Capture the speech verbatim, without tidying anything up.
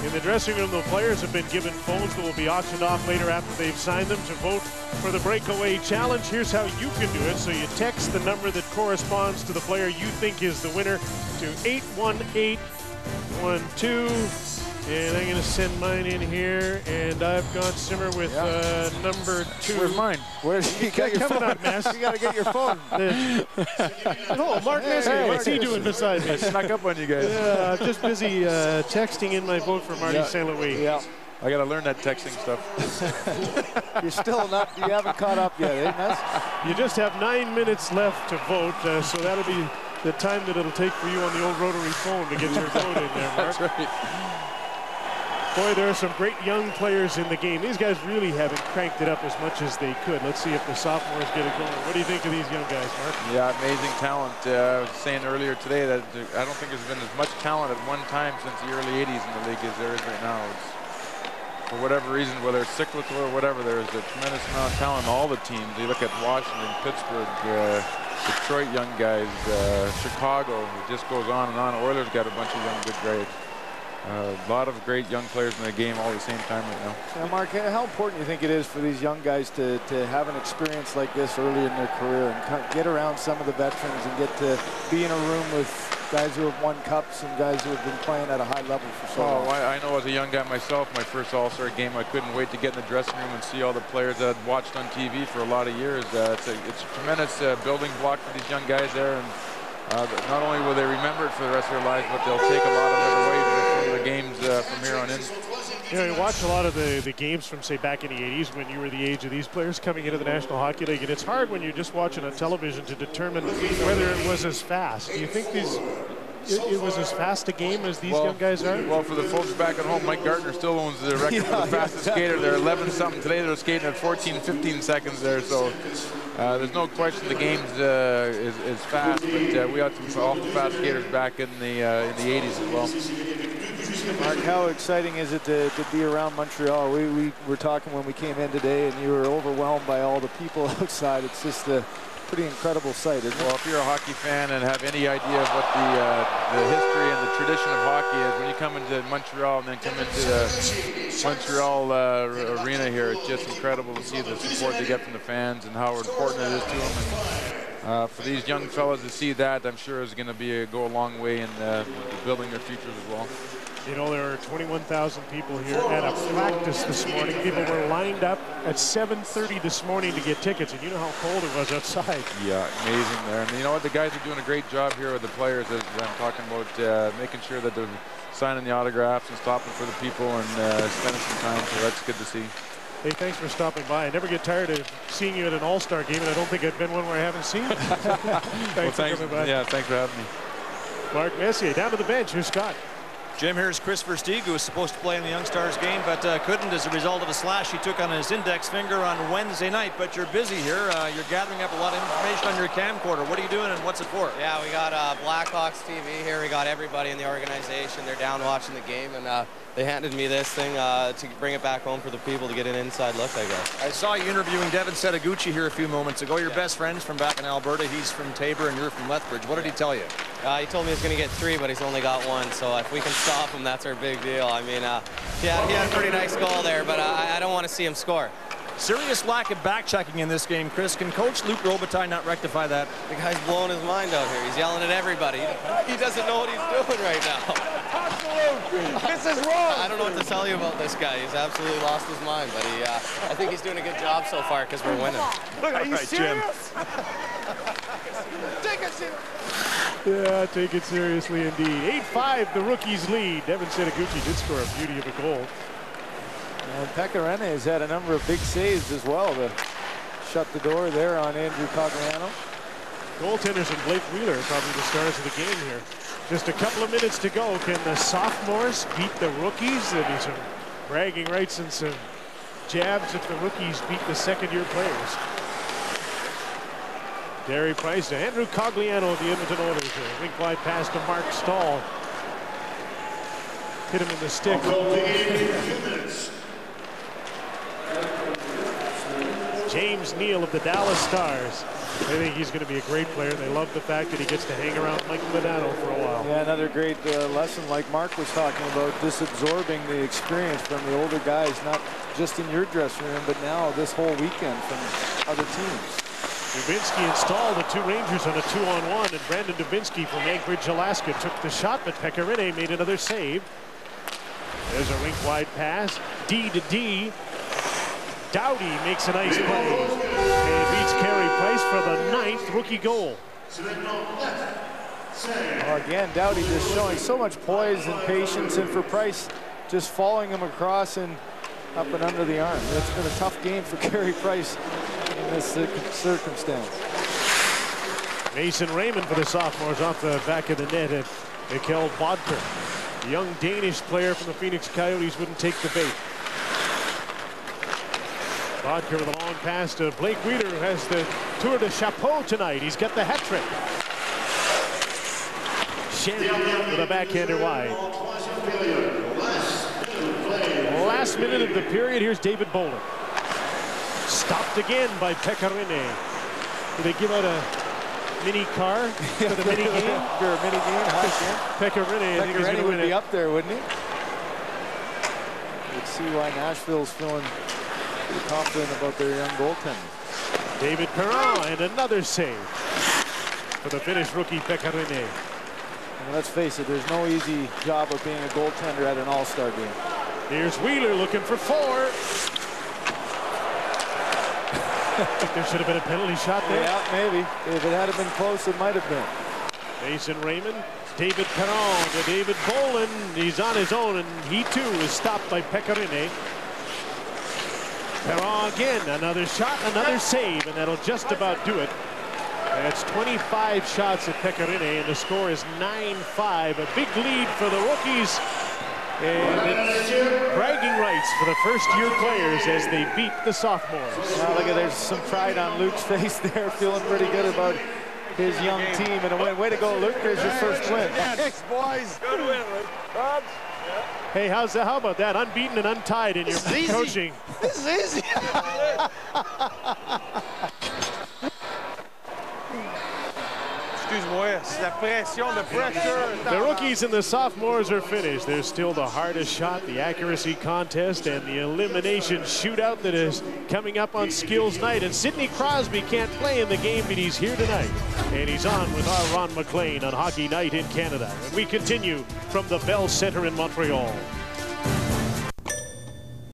In the dressing room, the players have been given phones that will be auctioned off later after they've signed them to vote for the breakaway challenge. Here's how you can do it. So you text the number that corresponds to the player you think is the winner to eight one eight one two. And I'm going to send mine in here, and I've got Simmer with yeah. uh, number two. Where's mine? Where's you got your coming phone? Up, Mass? You got to get your phone. Oh, Mark hey, Messier, hey, what's he Marcus. doing beside me? I snuck up on you guys. Yeah, I'm just busy uh, texting in my vote for Marty yeah. Saint Louis. Yeah. I got to learn that texting stuff. You're still not, you haven't caught up yet, eh, Mess? You just have nine minutes left to vote, uh, so that'll be the time that it'll take for you on the old rotary phone to get your vote in there, Mark. That's right. Boy, there are some great young players in the game. These guys really haven't cranked it up as much as they could. Let's see if the sophomores get it going. What do you think of these young guys, Mark? Yeah, amazing talent. Uh, I was saying earlier today that I don't think there's been as much talent at one time since the early eighties in the league as there is right now. It's, for whatever reason, whether it's cyclical or whatever, there's a tremendous amount of talent in all the teams. You look at Washington, Pittsburgh, uh, Detroit young guys, uh, Chicago, it just goes on and on. Oilers got a bunch of young good guys. Uh, a lot of great young players in the game all at the same time right now. Now, Mark, how important do you think it is for these young guys to, to have an experience like this early in their career and get around some of the veterans and get to be in a room with guys who have won cups and guys who have been playing at a high level for so long? Oh, I, I know as a young guy myself, my first All-Star game, I couldn't wait to get in the dressing room and see all the players that I'd watched on T V for a lot of years. Uh, it's, a, it's a tremendous uh, building block for these young guys there. And uh, not only will they remember it for the rest of their lives, but they'll take a lot of it away from the games uh, from here on in. You know, you watch a lot of the, the games from, say, back in the eighties when you were the age of these players coming into the National Hockey League, and it's hard when you're just watching on television to determine whether it was as fast. Do you think these, it, it was as fast a game as these well, young guys are? Well, for the folks back at home, Mike Gardner still owns the record yeah, for the fastest yeah, skater. They're eleven something. Today they're skating at fourteen, fifteen seconds there, so uh, there's no question the game's uh, is, is fast, but uh, we had some awful fast skaters back in the uh, in the eighties as well. Mark, how exciting is it to, to be around Montreal? We, we were talking when we came in today, and you were overwhelmed by all the people outside. It's just a pretty incredible sight, isn't it? Well, if you're a hockey fan and have any idea of what the, uh, the history and the tradition of hockey is, when you come into Montreal and then come into the Montreal uh, arena here, it's just incredible to see the support they get from the fans and how important it is to them. And, uh, for these young fellas to see that, I'm sure is going to be a, go a long way in uh, building their futures as well. You know, there are twenty-one thousand people here at a practice this morning. People were lined up at seven thirty this morning to get tickets, and you know how cold it was outside. Yeah, amazing there. And you know what? The guys are doing a great job here with the players, as I'm talking about, uh, making sure that they're signing the autographs and stopping for the people and uh, spending some time, so that's good to see. Hey, thanks for stopping by. I never get tired of seeing you at an All-Star game, and I don't think I've been one where I haven't seen you. thanks, well, for thanks coming by. Yeah, thanks for having me. Mark Messier down to the bench. Here's Scott. Jim, here's Chris Versteeg, who was supposed to play in the Young Stars game, but uh, couldn't as a result of a slash he took on his index finger on Wednesday night. But you're busy here. Uh, you're gathering up a lot of information on your camcorder. What are you doing and what's it for? Yeah, we got uh, Blackhawks T V here. We got everybody in the organization. They're down watching the game, and uh, they handed me this thing uh, to bring it back home for the people to get an inside look, I guess. I saw you interviewing Devin Setaguchi here a few moments ago. Your yeah. best friend's from back in Alberta. He's from Tabor, and you're from Lethbridge. What did he tell you? Uh, he told me he's going to get three, but he's only got one. So if we can stop him, that's our big deal. I mean, uh, yeah, he had a pretty nice goal there, but I, I don't want to see him score. Serious lack of back-checking in this game, Chris. Can Coach Luc Robitaille not rectify that? The guy's blowing his mind out here. He's yelling at everybody. He doesn't know what he's doing right now. This is wrong. I don't know what to tell you about this guy. He's absolutely lost his mind, but he, uh, I think he's doing a good job so far because we're winning. Look, are you right, serious? Take it serious. Yeah, take it seriously indeed. eight five, the rookies lead. Devin Setaguchi did score a beauty of a goal. And Pekka Rinne has had a number of big saves as well to shut the door there on Andrew Cogliano. Goaltenders and Blake Wheeler are probably the stars of the game here. Just a couple of minutes to go. Can the sophomores beat the rookies? There'll be some bragging rights and some jabs if the rookies beat the second-year players. Gary Price to Andrew Cogliano of the Edmonton Oilers. A wing glide pass to Mark Stahl. Hit him in the stick. James Neal of the Dallas Stars. I think he's going to be a great player. They love the fact that he gets to hang around Mike Modano for a while. Yeah, another great uh, lesson like Mark was talking about, disabsorbing the experience from the older guys, not just in your dressing room, but now this whole weekend from other teams. Dubinsky installed the two Rangers on a two-on-one, and Brandon Dubinsky from Anchorage, Alaska took the shot, but Pecorine made another save. There's a rink-wide pass. D to D. Doughty makes a nice play and beats Carey Price for the ninth rookie goal. Well, again, Doughty just showing so much poise and patience, and for Price, just following him across and up and under the arm. It's been a tough game for Carey Price in this circumstance. Mason Raymond for the sophomores off the back of the net, and Mikkel Bodker, the young Danish player from the Phoenix Coyotes, wouldn't take the bait. Bodker with a long pass to Blake Wheeler, who has the Tour de Chapeau tonight. He's got the hat trick. Shen with a backhander wide. Last minute of the period, here's David Bolin. Stopped again by Pecorine. Do they give out a mini car for the mini game? For a mini game, huh? Pecorine, I think he's going to would win be it. up there, wouldn't he? You'd see why Nashville's feeling pretty confident about their young goaltender. David Perron, and another save for the Finnish rookie Pecorine. And let's face it, there's no easy job of being a goaltender at an all-star game. Here's Wheeler looking for four. I think there should have been a penalty shot there. Yeah, maybe. If it had been close, it might have been. Mason Raymond, David Perron to David Bolin. He's on his own, and he too is stopped by Pecorine. Perron again, another shot, another save, and that'll just about do it. That's twenty-five shots at Pecorine, and the score is nine five. A big lead for the rookies. And it's bragging rights for the first-year players as they beat the sophomores. Now look at, there's some pride on Luke's face there, feeling pretty good about his young team and a win. Way to go, Luke. There's your first win. Thanks, boys. Good win, Luke. Bobs? Hey, how's that? How about that? Unbeaten and untied in your coaching. This is easy. Excuse-moi, c'est la pression, the pressure. The rookies and the sophomores are finished. There's still the hardest shot, the accuracy contest, and the elimination shootout that is coming up on Skills Night. And Sidney Crosby can't play in the game, but he's here tonight. And he's on with our Ron MacLean on Hockey Night in Canada. And we continue from the Bell Center in Montreal.